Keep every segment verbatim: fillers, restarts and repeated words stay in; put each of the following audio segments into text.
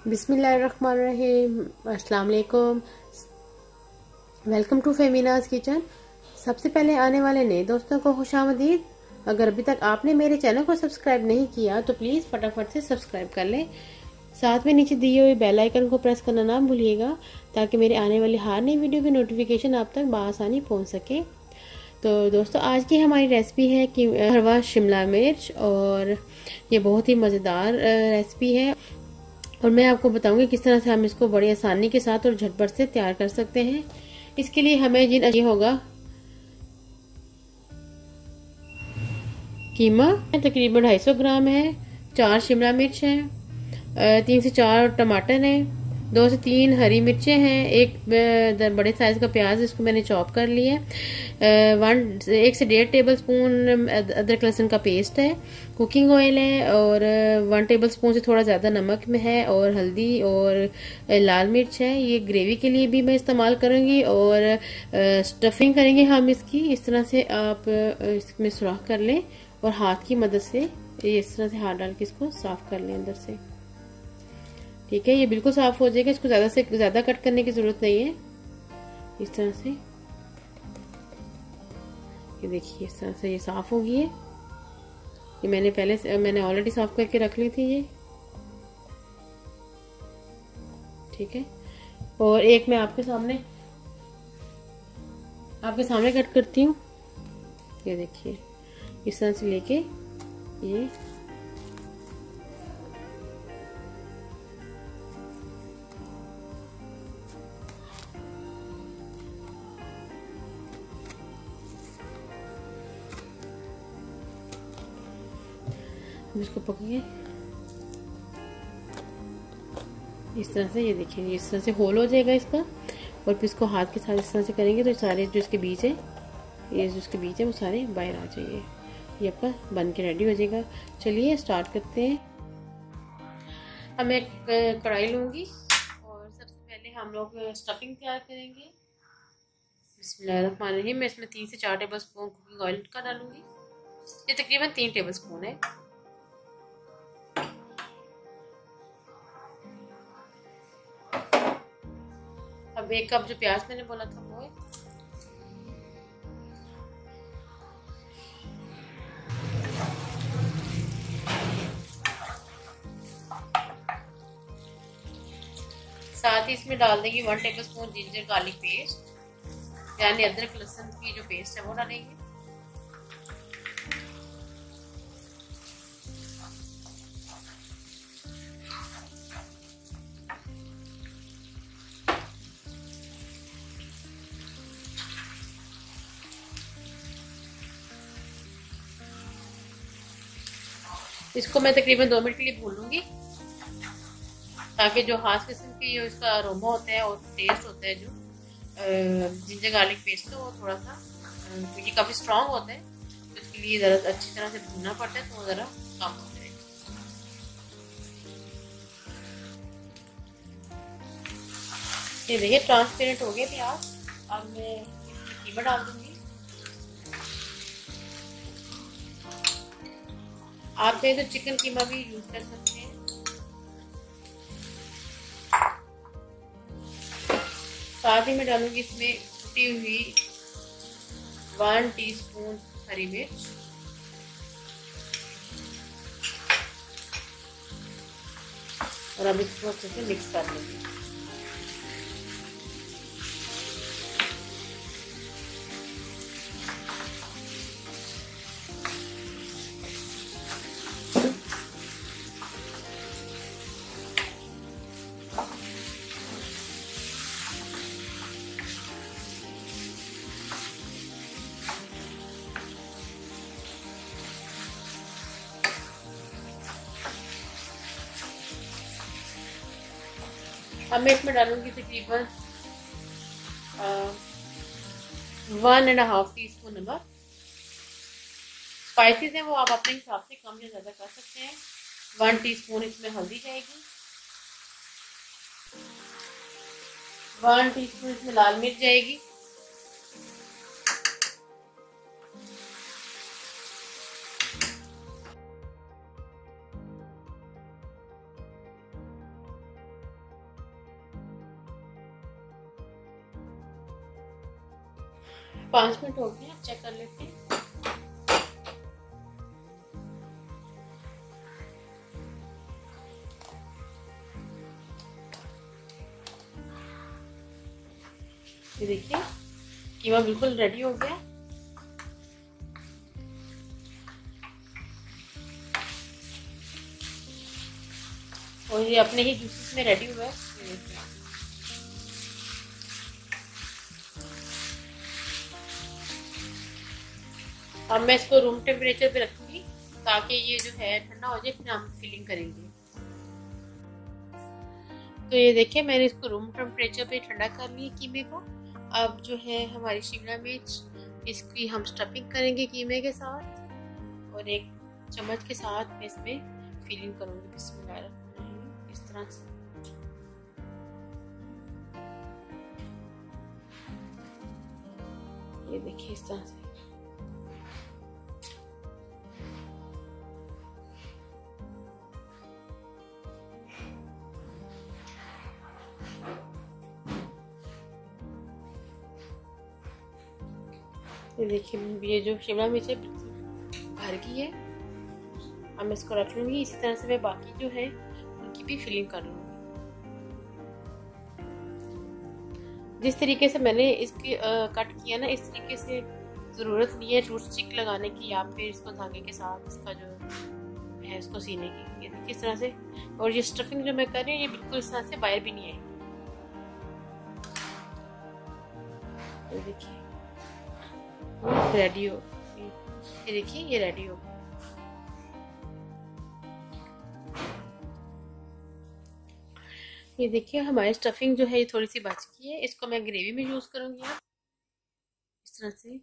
बिस्मिल्लाहिर्रहमानिर्रहीम। अस्सलाम वालेकुम। Welcome to Femina's kitchen. सबसे पहले आने वाले नए दोस्तों को खुशामदीद। अगर अभी तक आपने मेरे चैनल को सब्सक्राइब नहीं किया तो प्लीज़ फटाफट से सब्सक्राइब कर लें। साथ में नीचे दिए हुए बेल आइकन को प्रेस करना ना भूलिएगा ताकि मेरे आने वाली हर नई वीडियो की नोटिफिकेशन आप तक बआसानी पहुंच सके। तो दोस्तों, आज की हमारी रेसिपी है कि भरवा शिमला मिर्च, और ये बहुत ही मज़ेदार रेसिपी है और मैं आपको बताऊंगी किस तरह से हम इसको बड़ी आसानी के साथ और झटपट से तैयार कर सकते हैं। इसके लिए हमें जिन ये होगा कीमा तकरीबन ढाई सौ ग्राम है, चार शिमला मिर्च है, तीन से चार टमाटर हैं, दो से तीन हरी मिर्चें हैं, एक बड़े साइज का प्याज इसको मैंने चॉप कर लिया है, वन एक से डेढ़ टेबल स्पून अदरक लहसुन का पेस्ट है, कुकिंग ऑयल है, और वन टेबल स्पून से थोड़ा ज़्यादा नमक में है, और हल्दी और लाल मिर्च है। ये ग्रेवी के लिए भी मैं इस्तेमाल करूँगी और स्टफिंग करेंगे हम इसकी। इस तरह से आप इसमें सुराख कर लें और हाथ की मदद से ये इस तरह से हाथ डाल के इसको साफ कर लें अंदर से। ठीक है, ये बिल्कुल साफ हो जाएगा। इसको ज्यादा से ज्यादा कट करने की जरूरत नहीं है। इस तरह से ये देखिए, इस तरह से ये साफ हो गई है। ये मैंने पहले से मैंने ऑलरेडी साफ करके रख ली थी ये। ठीक है, और एक मैं आपके सामने आपके सामने कट करती हूँ। ये देखिए, इस तरह से लेके ये इसको पकड़िए इस तरह से। ये देखिए, इस तरह से होल हो जाएगा इसका, और फिर इसको हाथ के साथ इस तरह से करेंगे तो सारे जो इसके बीज है, ये जो इसके बीज है वो सारे बाहर आ जाएंगे। ये आपका बन के रेडी हो जाएगा। चलिए स्टार्ट करते हैं। अब मैं कढ़ाई लूँगी और सबसे पहले हम लोग स्टफिंग तैयार करेंगे। बिस्मिल्लाहिर्रहमानिर्रहीम। मैं इसमें तीन से चार टेबल स्पून कुकिंग ऑयल का डालूंगी। ये तकरीबन तीन टेबल स्पून है। अब एक कप जो प्याज मैंने बोला था वो है। साथ ही इसमें डाल देंगे one tablespoon ginger garlic paste, यानी अदरक लहसुन की जो पेस्ट है वो डालेंगे। इसको मैं तकरीबन दो मिनट के लिए भून लूंगी ताकि जो खास किस्म की जो इसका अरोमा होता है और टेस्ट होता है जो जिंजर गार्लिक पेस्ट है वो थोड़ा सा, क्योंकि काफ़ी स्ट्रॉन्ग होता है तो इसके लिए ज़रा अच्छी तरह से भूनना पड़ता है, तो ज़रा कम हो जाएगा। ये देखिए ट्रांसपेरेंट हो गया प्याज। अब मैं इसमें कीमा डाल दूंगी। आप चाहे तो चिकन कीमा भी यूज कर सकते हैं। साथ ही मैं डालूंगी इसमें कुटी हुई वन टीस्पून हरी मिर्च, और अब इसको अच्छे से मिक्स कर लूंगी। अब मैं इसमें डालूंगी तकरीबन one and half teaspoon नमक। स्पाइसेस हैं वो आप अपने हिसाब से कम या ज़्यादा कर सकते हैं। वन टीस्पून इसमें हल्दी जाएगी, वन टीस्पून इसमें लाल मिर्च जाएगी, पाँच मिनट हो गए, चेक कर लेते हैं। ये देखिए कीमा बिल्कुल रेडी हो गया। और ये अपने ही जूसेस में रेडी हुआ है। अब मैं इसको रूम टेम्परेचर पे रखूंगी ताकि ये जो है ठंडा हो जाए, फिर हम फिलिंग करेंगे। तो ये देखिए मैंने इसको रूम टेम्परेचर पे ठंडा कर लिया कीमे को। अब जो है हमारी शिमला मिर्च, इसकी हम स्टफिंग करेंगे कीमे के साथ और एक चम्मच के साथ मैं इसमें फिलिंग करूंगी। बिस्मिल्लाह, इस तरह से। ये देखिए इस तरह से। ये देखिए ये जो शिमला मिर्च है भर गई है। अब मैं इसको रख लूँगी। इसी तरह से मैं बाकी जो है उनकी भी फिलिंग कर लूँगी। जिस तरीके से मैंने इसकी आ, कट किया ना, इस तरीके से ज़रूरत नहीं है टूथ स्टिक लगाने की या फिर इसको धागे के साथ इसका जो है इसको सीने की। ये देखिए इस तरह से। और ये स्टफिंग जो मैं कर रही हूँ ये बिल्कुल इस तरह से बाहर भी नहीं आएगी। ये देखिए रेडी हो। ये देखिए ये रेडी हो। ये देखिए हमारी स्टफिंग जो है ये थोड़ी सी बच गई है। इसको मैं ग्रेवी में यूज करूंगी। इस तरह से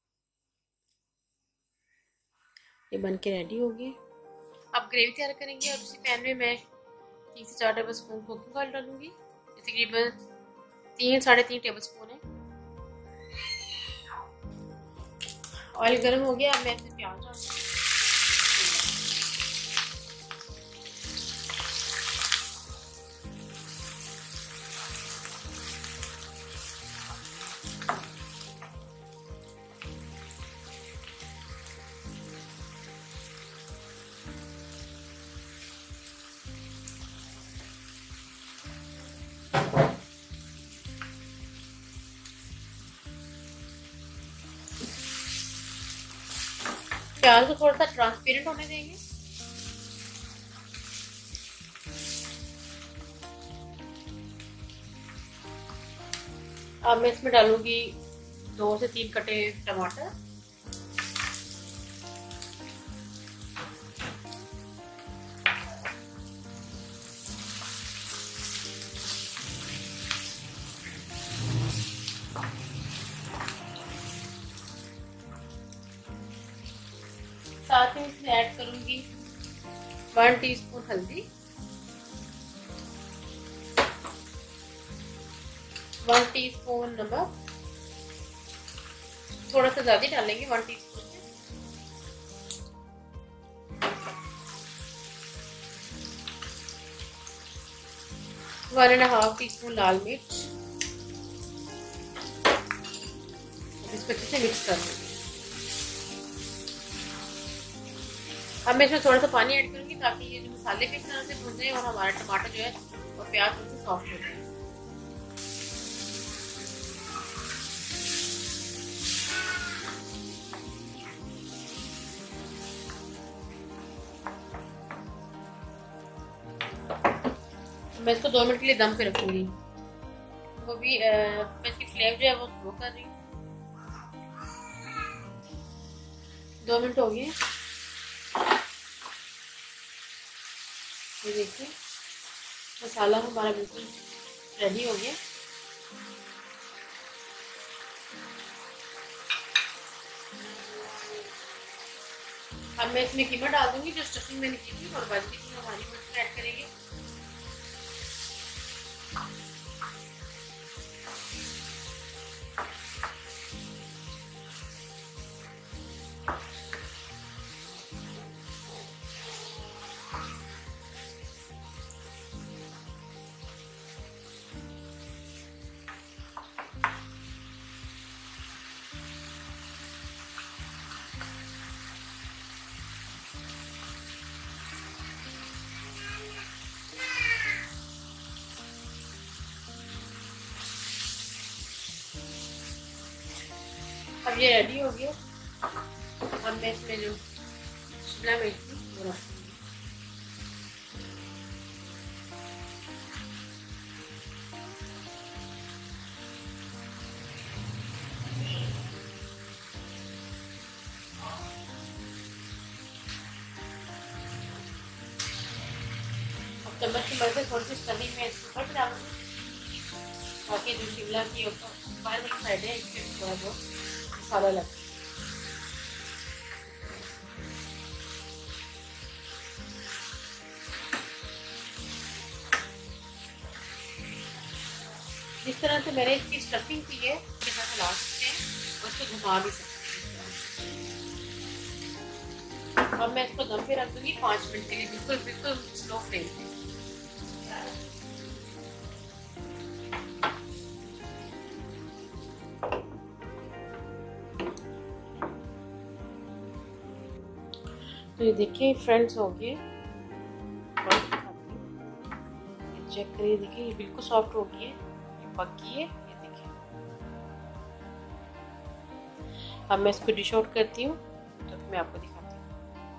ये बन के रेडी हो गए। अब ग्रेवी तैयार करेंगे। और उसी पैन में मैं तीन से चार टेबल स्पून कुकिंग ऑयल डालूंगी। तकरीबन तीन साढ़े तीन टेबल स्पून है। ऑयल गर्म हो गया। अब मैं इसमें प्याज डालूंगी। प्याज को थोड़ा सा ट्रांसपेरेंट होने देंगे। अब मैं इसमें डालूंगी दो से तीन कटे टमाटर। साथ ही इसमें ऐड करूंगी वन टीस्पून हल्दी, वन टीस्पून नमक, थोड़ा सा ज्यादा डालेंगे वन टीस्पून से, one and half teaspoon लाल मिर्च। इसको अच्छे से मिक्स कर देंगे। अब मैं इसमें थोड़ा सा पानी ऐड करूंगी ताकि ये जो मसाले भी इस तरह से भून जाए और हमारा टमाटर जो है और प्याज बिल्कुल सॉफ्ट हो जाए। मैं इसको दो मिनट के लिए दम पे रखूंगी। वो भी आ, मैं इसकी फ्लेम जो है वो स्लो कर रही हूँ। दो मिनट हो गए। ये देखिए मसाला हमारा बिल्कुल रेडी हो गया। अब मैं इसमें कीमा डाल दूंगी जो स्टफिंग मैंने की थी और बाकी की हमारी मिर्च ऐड करेंगे। अब ये रेडी हो गया। अब मैं इसमें जो शिमला मिर्च थी वो रख दूंगी। अब चम्मच की मदद से थोड़ी सी स्टफिंग में इसके ऊपर डालूंगी, ताकि जो शिमला की ऊपर बाहर एक साइड है इसके थोड़ा बहुत मसाला लगे। जिस तरह से मैंने इसकी स्टफिंग की है उसके साथ हिला सकते हैं, उसको घुमा भी सकते हैं। अब मैं इसको दम पे रख दूंगी पाँच मिनट के लिए, बिल्कुल बिल्कुल स्लो फ्लेम पे। तो ये देखिए फ्रेंड्स हो गए, चेक करिए, देखिए ये बिल्कुल सॉफ्ट हो गई है, ये पक गई है, ये देखिए। अब मैं इसको डिश आउट करती हूँ तो मैं आपको दिखाती हूँ।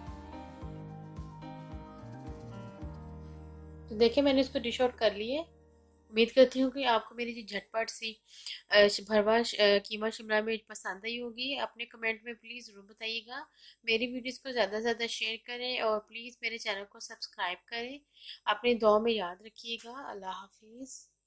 तो देखिए मैंने इसको डिश आउट कर लिया है। उम्मीद करती हूँ कि आपको मेरी जो झटपट सी भरवा कीमा शिमला मिर्च पसंद आई होगी। अपने कमेंट में प्लीज़ ज़रूर बताइएगा। मेरी वीडियोस को ज़्यादा से ज़्यादा शेयर करें और प्लीज़ मेरे चैनल को सब्सक्राइब करें। अपनी दुआ में याद रखिएगा। अल्लाह हाफिज़।